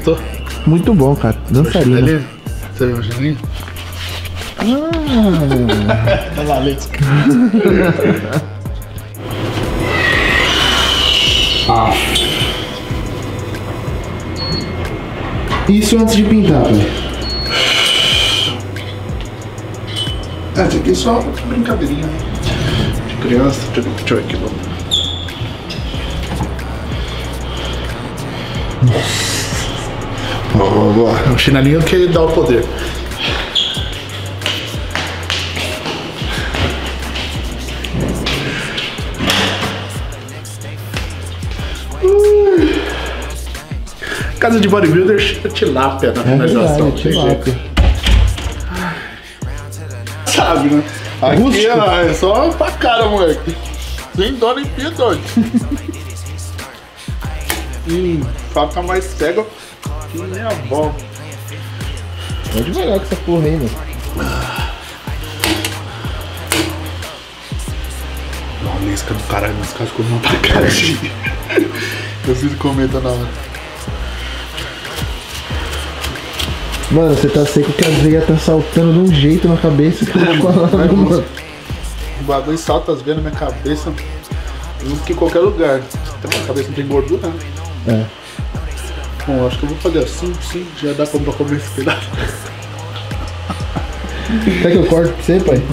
Gostou? Muito bom, cara. Dançarina. Você viu o chinelinho? Tá valendo. Isso antes de pintar, pai. Isso aqui é só brincadeirinha de criança. Deixa eu ver aqui, vamos. O chinelinho que dá o poder. Casa de bodybuilder tilápia na finalização. Tilápia. Sabe, né? Aqui ó, é só pra cara, moleque. Sem dó nem piedade. Faca mais cega que nem a avó. Vai devagar com essa porra aí, mano. Uma lisca do caralho, mas caso ficou uma pra cara. Eu fiz comenta na hora. Mano, você tá seco que a veia tá saltando de um jeito na cabeça que eu tô falando, mano. O bagulho salta as veias na minha cabeça. Junto que em qualquer lugar. Então, a cabeça não tem gordura, né? É. Bom, acho que eu vou fazer assim, sim, já dá pra comer esse pedaço. Quer que eu corte pra você, pai?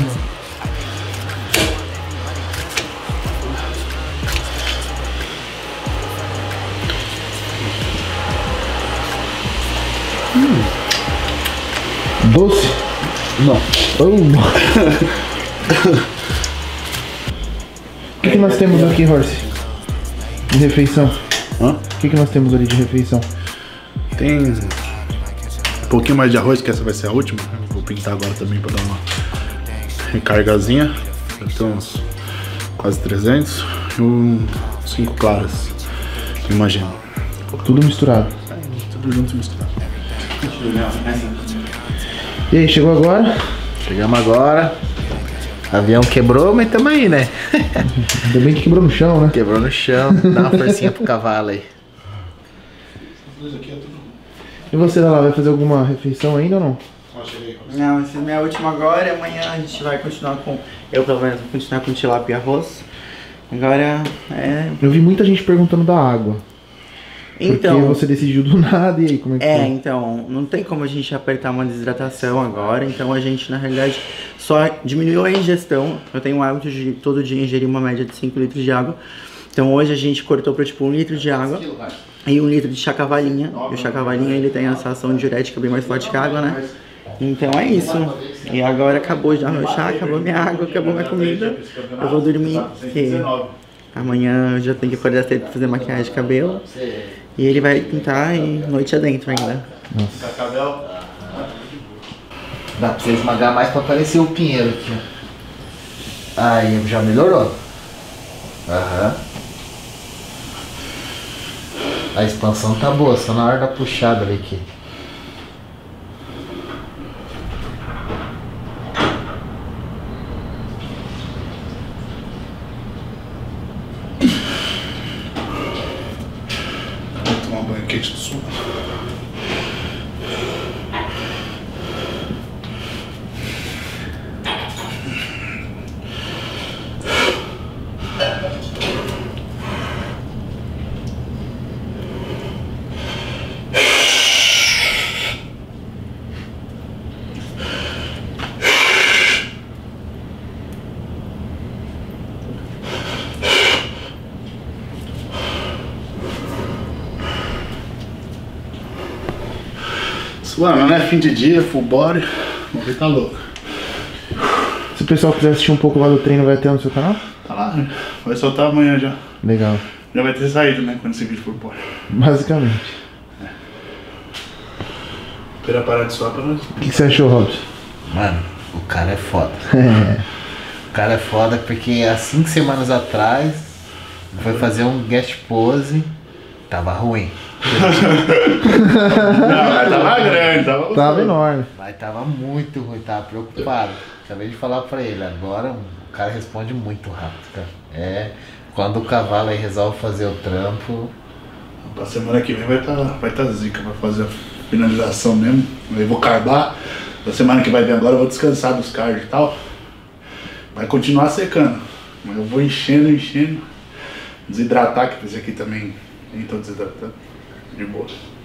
Doce? Não. O que nós temos aqui, Horse? De refeição? Hã? O que nós temos ali de refeição? Tem um pouquinho mais de arroz, que essa vai ser a última. Eu vou pintar agora também pra dar uma recargazinha. Deve ter uns quase 300. E 5 claras, imagino. Tudo misturado. Tudo junto e misturado. E aí, chegou agora? Chegamos agora. Avião quebrou, mas tamo aí, né? Ainda bem que quebrou no chão, né? Quebrou no chão. Dá uma forcinha pro cavalo aí. E você, lá, vai fazer alguma refeição ainda ou não? Não, essa é minha última agora. Amanhã a gente vai continuar com... Eu, pelo menos, vou continuar com tilápia e arroz. Agora, Eu vi muita gente perguntando da água. Então... Porque você decidiu do nada, e aí, como é que foi? Então, não tem como a gente apertar uma desidratação agora. Então a gente, na realidade, só diminuiu a ingestão. Eu tenho o hábito de todo dia ingerir uma média de 5 litros de água. Então hoje a gente cortou para tipo 1 litro de água e 1 litro de chá cavalinha. E o chá cavalinha, ele tem essa ação diurética bem mais forte que a água, né? Então é isso. E agora acabou já meu chá, acabou minha água, acabou minha comida. Eu vou dormir, porque amanhã eu já tenho que acordar cedo pra fazer maquiagem de cabelo. E ele vai pintar e noite adentro ainda. Nossa. Dá pra você esmagar mais pra aparecer o pinheiro aqui. Aí, já melhorou. Aham. A expansão tá boa, só na hora da puxada ali aqui. Vou tomar um banho quente do sul. Mano, né? Fim de dia, full body. Vamos ver, tá louco. Se o pessoal quiser assistir um pouco lá do treino, vai ter no seu canal? Tá lá, né? Vai soltar amanhã já. Legal. Já vai ter saído, né? Quando esse vídeo for pôr. Basicamente. Esperar parar de suar pra nós. O que você achou, Robson? Mano, o cara é foda. O cara é foda porque há 5 semanas atrás foi fazer um guest pose, tava ruim. Não, mas tava grande, Tava enorme. Mas tava muito ruim, tava preocupado. Acabei de falar pra ele, agora o cara responde muito rápido, cara. É, quando o cavalo aí resolve fazer o trampo, Pra semana que vem vai tá zica, vai fazer a finalização mesmo. Eu vou carbar. Da semana que vai vir agora eu vou descansar dos cards e tal. Vai continuar secando. Mas eu vou enchendo. Desidratar, que esse aqui também nem tô desidratando. De boa.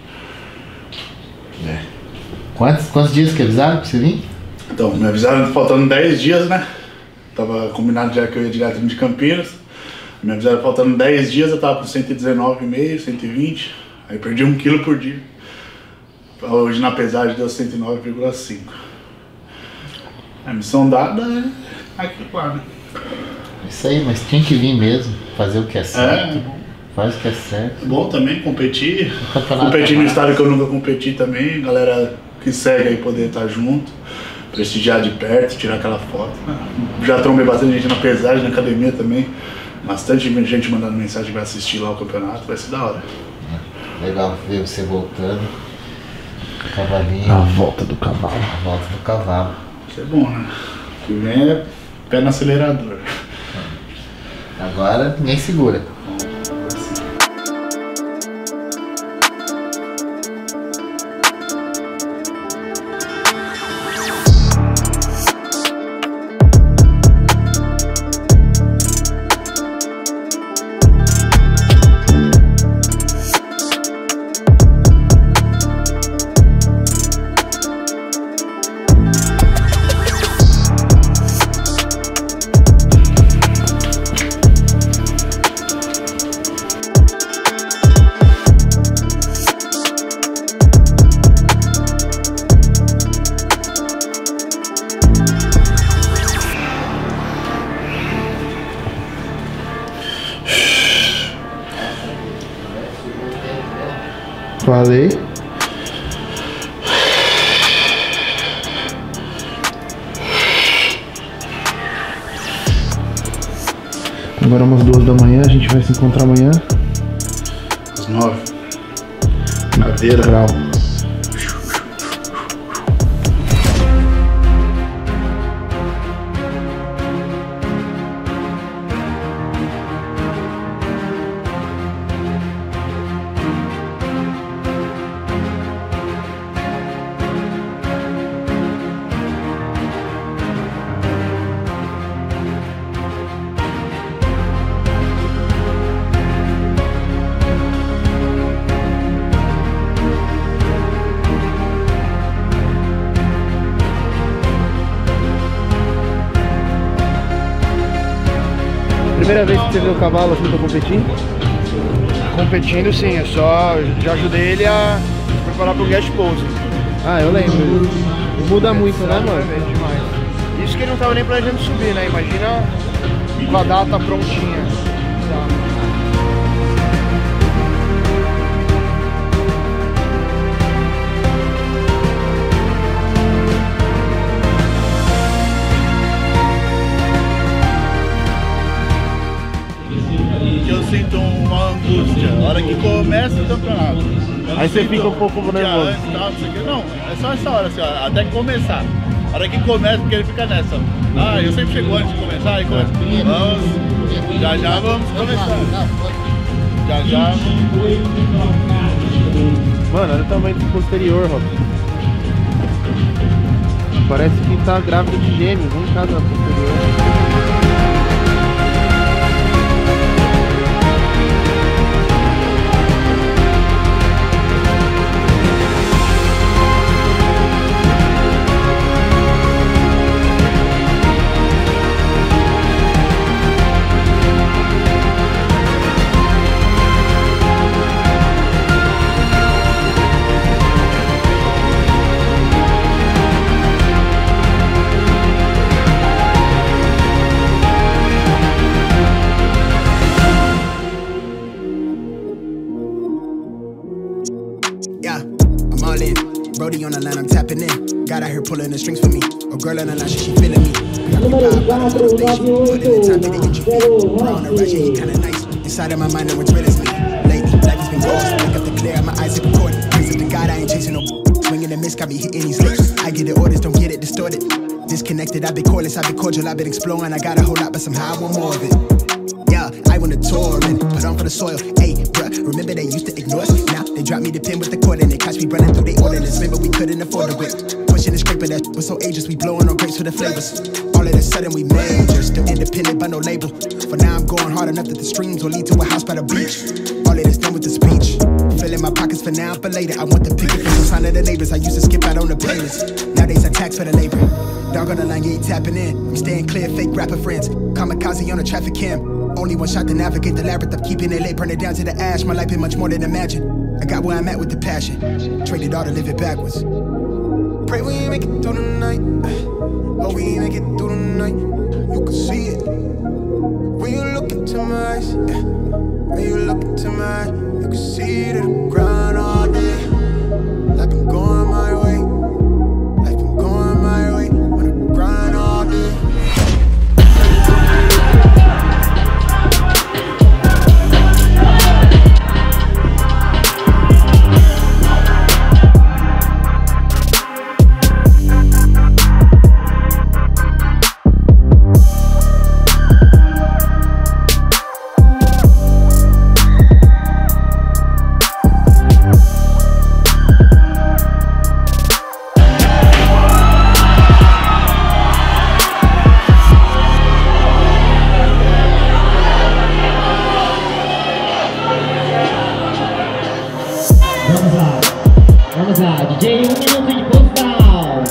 Quantos dias que avisaram pra você vir? Então, me avisaram faltando 10 dias, né? Tava combinado já que eu ia direto de Campinas. Me avisaram faltando 10 dias, eu tava com 119,5, 120. Aí perdi 1 quilo por dia. Hoje na pesagem deu 109,5. A missão dada é aqui, claro, né? Isso aí, mas tinha que vir mesmo, fazer o que é certo. Faz o que é certo. É bom também competir. Competir No estado que eu nunca competi também. Galera que segue aí poder estar junto. Prestigiar de perto, tirar aquela foto. Já trombei bastante gente na pesagem, na academia também. Bastante gente mandando mensagem que vai assistir lá o campeonato. Vai ser da hora. Legal ver você voltando. Cavalinho. A volta do cavalo. A volta do cavalo. Isso é bom, né? O que vem é pé no acelerador. Agora ninguém segura. Falei. Agora umas 2 da manhã, a gente vai se encontrar amanhã. Às 9. Cadeira. Grau. Primeira vez que você viu o cavalo assim pra competir? Competindo sim, eu só já ajudei ele a se preparar pro guest pose. Ah, eu lembro. Muda muito, né, mano? Exatamente, demais. Isso que ele não tava nem planejando subir, né? Imagina com a data prontinha. Eu sinto uma angústia na hora que começa o campeonato. Aí você fica um pouco nervoso. Não, é só essa hora, assim, ó, até começar. A hora que começa, porque ele fica nessa. Ah, eu sempre chego antes de começar e começa. Vamos, já vamos começar. Já. Mano, olha o tamanho do posterior, Rob. Parece que tá grávida de gêmeos, um cada posterior. Brody on the line, I'm tapping in. God out here pulling the strings for me. A girl on the line, she feeling me. Preoccupied by the motivation. Put in the time to get your feet. Bro on the ratchet, he kinda nice. Inside of my mind, I what's real as me. Lately, life has been lost. Wake up the clear, my eyes are recorded. Praise up to God, I ain't chasing no. Swinging the miss, got me hitting these lips. I get the orders, don't get it distorted. Disconnected, I've been cordless, I've been cordial, I've been exploring. I got a whole lot, but somehow I want more of it. Yeah, I when the touring. Put on for the soil, hey, bruh. Remember they used to ignore us? Now they drop me the pin with the cord and they catch me running through the ordinance. Remember we couldn't afford the whip. Pushing the scraper, that was so ageless. We blowing on grapes for the flavors. All of a sudden we major, still independent but no label. For now I'm going hard enough that the streams will lead to a house by the beach. All of this done with the speech. Filling my pockets for now, for later. I want the picket for some sign of the neighbors. I used to skip out on the playlist. Nowadays I tax for the labor. Dog on the line, you ain't tapping in. I'm staying clear, fake rapper friends. Kamikaze on a traffic cam. Only one shot to navigate the labyrinth of keeping it late. Burn it down to the ash. My life been much more than imagine. I got where I'm at with the passion. Traded all to live it backwards. Pray we make it through the night. Oh, we make it through the night. You can see it when you look into my eyes. When you look into my eyes, you can see the ground all day. I've been going my way. I've been going my way on the grind all day. Vamos lá, DJ, 1 minuto de postal.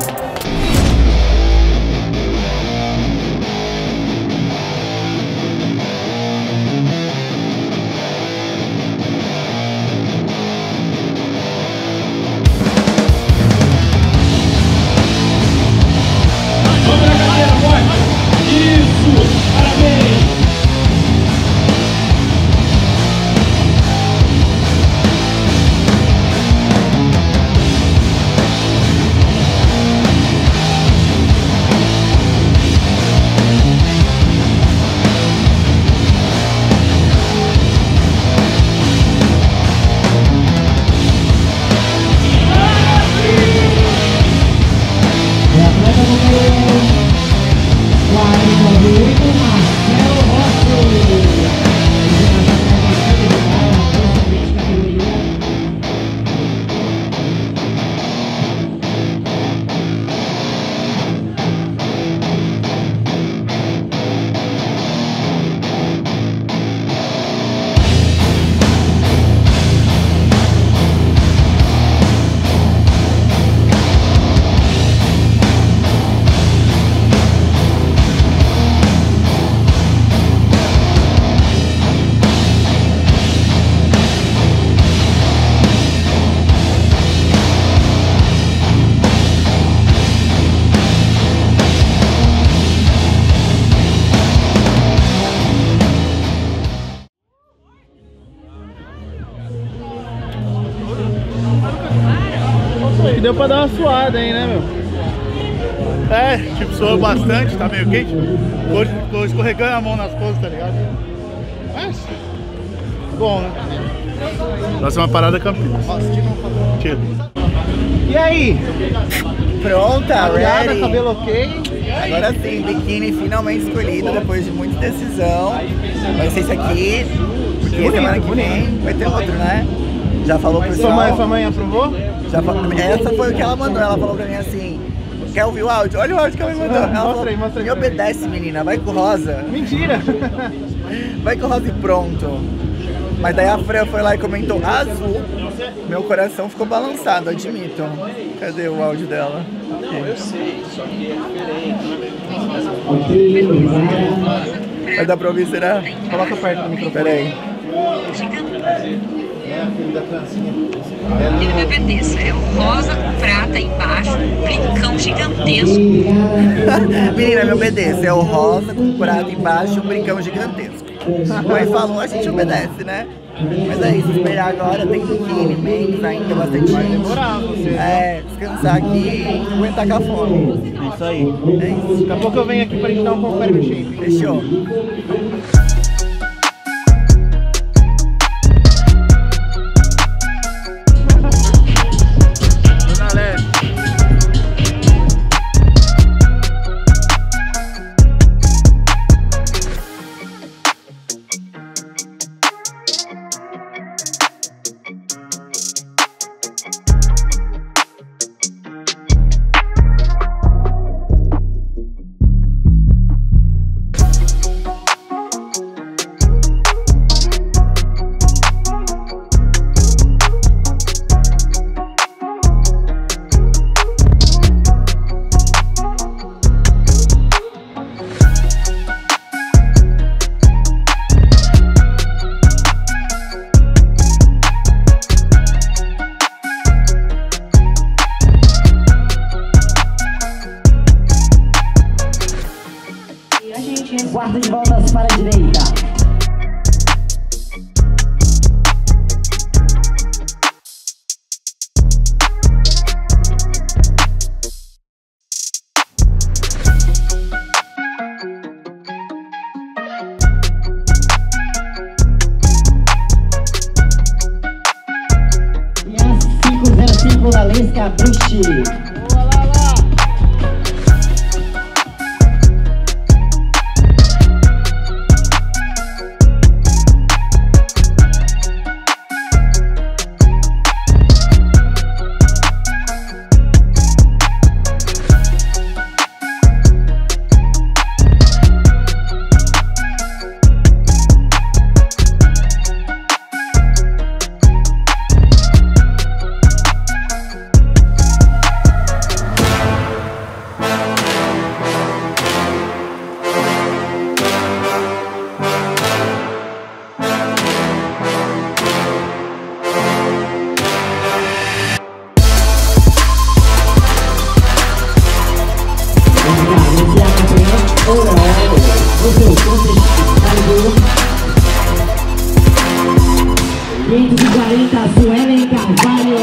Vamos na cadeira, forte! Isso! Parabéns! Deu pra dar uma suada aí, né, meu? É, tipo, suou bastante, tá meio quente. Tô escorregando a mão nas coisas, tá ligado? Mas, bom, né? Próxima parada, Campinas. Tiro. E aí? Pronta, ready? Cabelo ok? Agora sim, biquíni finalmente escolhido depois de muita decisão. Vai ser esse aqui, porque semana que vem vai ter outro, né? Já falou pro pessoal. Sua mãe aprovou? Essa foi o que ela mandou, ela falou pra mim assim: quer ouvir o áudio? Olha o áudio que ela me mandou. Ela mostra aí. Me obedece, menina, vai com rosa. Mentira! Vai com rosa e pronto. Mas daí a Fran foi lá e comentou azul. Meu coração ficou balançado, admito. Cadê o áudio dela? Eu sei, só que é diferente. Vai dar pra ouvir, será? Coloca perto do microfone. Pera aí. Ele me obedeça, é o rosa com prata embaixo, um brincão gigantesco. Menina, me obedeça, é o rosa com prata embaixo, um brincão gigantesco. A mãe falou, a gente obedece, né? Mas é isso, esperar agora, tem biquíni, menos ainda, bastante Vai gente. demorar você. Descansar aqui e aguentar com a fome. É isso aí. É isso. Daqui a pouco eu venho aqui pra gente dar um confere no shape. Fechou. Moralesca Bruxi. Suelen Carvalho.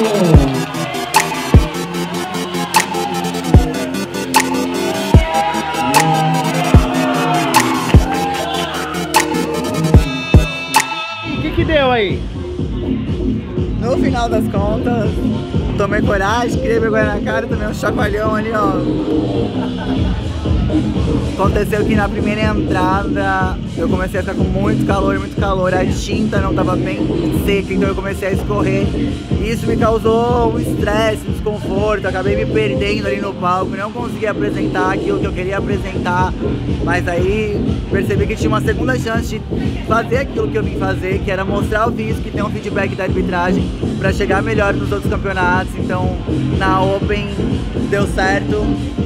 O que deu aí? No final das contas, tomei coragem, queria vergonha na cara, tomei um chacoalhão ali, ó. Aconteceu que na primeira entrada eu comecei a ficar com muito calor, a tinta não estava bem seca, então eu comecei a escorrer. E isso me causou um estresse, um desconforto, acabei me perdendo ali no palco, não consegui apresentar aquilo que eu queria apresentar, mas aí percebi que tinha uma segunda chance de fazer aquilo que eu vim fazer, que era mostrar o vídeo, que tem um feedback da arbitragem para chegar melhor nos outros campeonatos. Então na Open deu certo.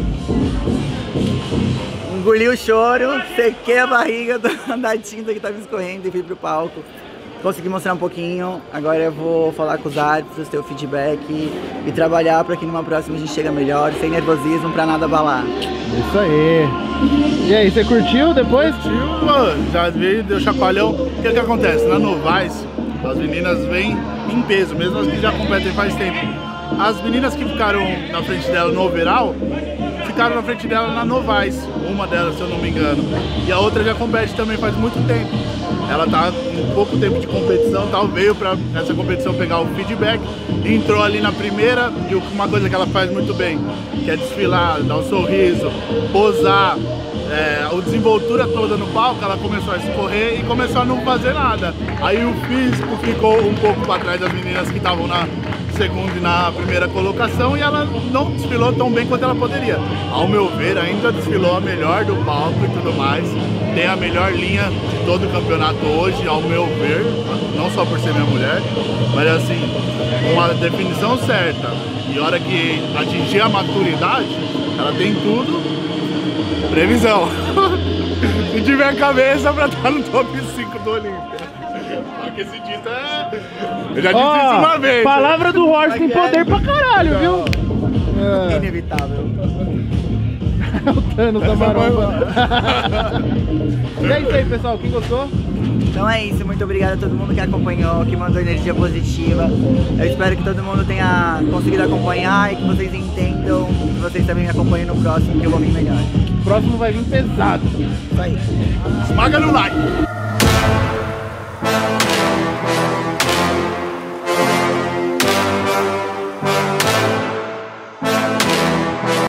Engoli o choro, sequei a barriga da tinta que estava escorrendo e fui pro palco. Consegui mostrar um pouquinho, agora eu vou falar com os árbitros, ter o feedback e trabalhar para que numa próxima a gente chegue melhor, sem nervosismo, pra nada abalar. Isso aí. E aí, você curtiu depois? Curtiu, mano. Já veio, deu chacoalhão. O que acontece? Na Novais, as meninas vêm em peso, mesmo as que já competem faz tempo. As meninas que ficaram na frente dela no overall, ficaram na frente dela na Novais, uma delas, se eu não me engano. E a outra já compete também faz muito tempo. Ela tá com pouco tempo de competição, tal, veio para essa competição pegar o feedback, entrou ali na primeira, e uma coisa que ela faz muito bem, que é desfilar, dar um sorriso, posar, a desenvoltura toda no palco, ela começou a escorrer e começou a não fazer nada. Aí o físico ficou um pouco para trás das meninas que estavam na segunda e na primeira colocação, e ela não desfilou tão bem quanto ela poderia. Ao meu ver, ainda desfilou a melhor do palco e tudo mais. Tem a melhor linha de todo o campeonato hoje, ao meu ver, não só por ser minha mulher, mas assim, com a definição certa. E a hora que atingir a maturidade, ela tem tudo. Previsão. Se tiver cabeça pra estar no top 5 do Olímpia. Porque esse dito é... Eu já disse isso uma vez. Palavra do Horst tem poder pra caralho, viu? Inevitável. O Thanos da maromba. E é isso aí, pessoal. Quem gostou? Então é isso. Muito obrigado a todo mundo que acompanhou, que mandou energia positiva. Eu espero que todo mundo tenha conseguido acompanhar e que vocês entendam, que vocês também me acompanhem no próximo, que eu vou vir melhor. O próximo vai vir pesado. Isso aí. Esmaga no like.